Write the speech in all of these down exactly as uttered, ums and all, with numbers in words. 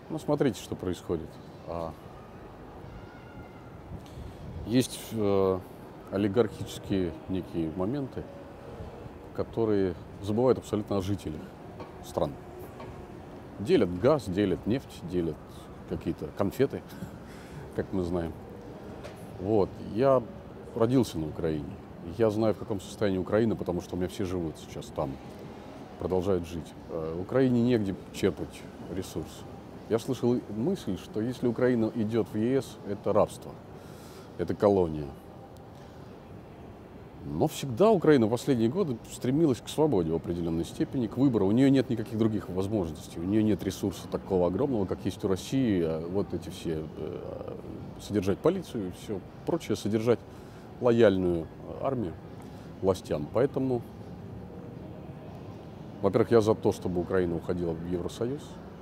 Ну, смотрите, что происходит. А, Есть э, олигархические некие моменты, которые забывают абсолютно о жителях стран. Делят газ, делят нефть, делят какие-то конфеты, как мы знаем. Вот. Я родился на Украине. Я знаю, в каком состоянии Украина, потому что у меня все живут сейчас там, продолжают жить. Э, Украине негде черпать ресурс. Я слышал мысль, что если Украина идет в ЕС, это рабство, это колония. Но всегда Украина в последние годы стремилась к свободе в определенной степени, к выбору. У нее нет никаких других возможностей, у нее нет ресурса такого огромного, как есть у России. А вот эти все, э, содержать полицию и все прочее, содержать лояльную армию властям. Поэтому, во-первых, я за то, чтобы Украина уходила в Евросоюз.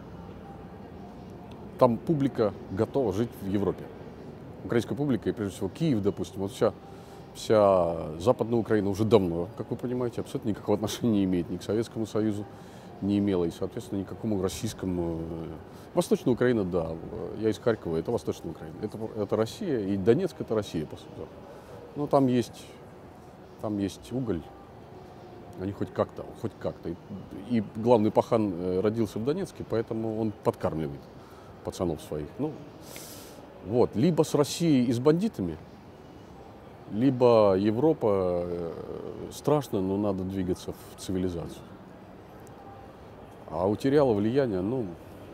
Там публика готова жить в Европе. Украинская публика, и прежде всего Киев, допустим, вот вся, вся Западная Украина уже давно, как вы понимаете, абсолютно никакого отношения не имеет ни к Советскому Союзу, не имела, и, соответственно, никакому российскому. Восточная Украина, да, я из Харькова, это Восточная Украина. Это, это Россия, и Донецк — это Россия, по сути. Но там есть, там есть уголь, они хоть как-то, хоть как-то. И, и главный пахан родился в Донецке, поэтому он подкармливает пацанов своих. Ну, вот. Либо с Россией и с бандитами, либо Европа э, страшно, но надо двигаться в цивилизацию. А утеряла влияние, ну,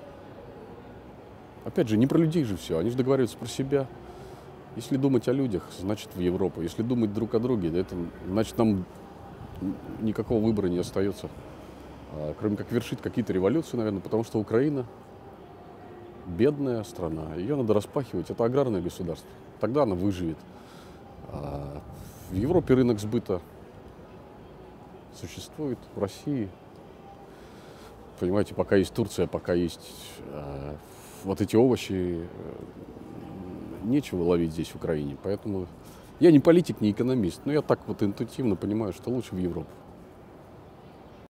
опять же, не про людей же все, они же договариваются про себя. Если думать о людях, значит в Европу. Если думать друг о друге, это, значит нам никакого выбора не остается, кроме как вершить какие-то революции, наверное, потому что Украина бедная страна, ее надо распахивать. Это аграрное государство. Тогда она выживет. В Европе рынок сбыта существует, в России, понимаете, пока есть Турция, пока есть э, вот эти овощи, э, нечего ловить здесь, в Украине. Поэтому я не политик, не экономист, но я так вот интуитивно понимаю, что лучше в Европу.